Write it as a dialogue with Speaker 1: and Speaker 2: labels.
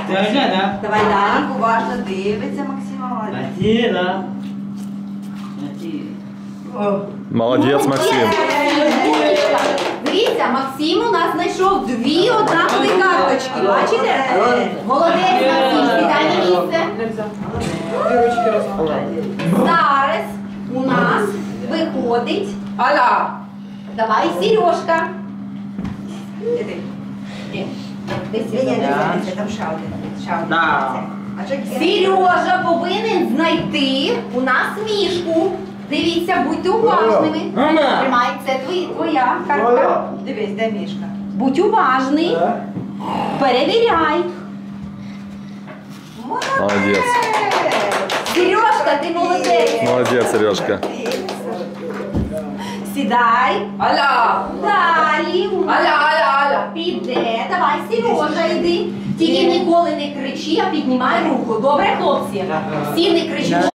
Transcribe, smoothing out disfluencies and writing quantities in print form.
Speaker 1: Да.
Speaker 2: Давай далі. Уважно дивиться, Максима.
Speaker 1: Матіна.
Speaker 3: Молодець, Максим.
Speaker 2: Дивіться, Максим у нас знайшов дві однакові карточки. Бачите? Молодець, Максим, сідай на місце. Зараз у нас виходить.
Speaker 4: Аля.
Speaker 2: Давай, Сережка.
Speaker 4: Там шаудин.
Speaker 1: Да.
Speaker 2: Сережа повинен знайти у нас мішку. Дивіться, будьте уважними.
Speaker 1: Мама.
Speaker 2: Тримай, це твоя картка.
Speaker 4: Дивись, де мішка?
Speaker 2: Будь уважний. Перевіряй.
Speaker 3: Молодець.
Speaker 2: Сережка, ти молодець.
Speaker 3: Молодець, Сережка.
Speaker 2: Сідай.
Speaker 4: Аля.
Speaker 2: Далі.
Speaker 4: Аля.
Speaker 2: Піде. Давай, Сережа, йди. Тільки ніколи не кричи, а піднімай руку. Добре, хлопці? Всі не кричіть.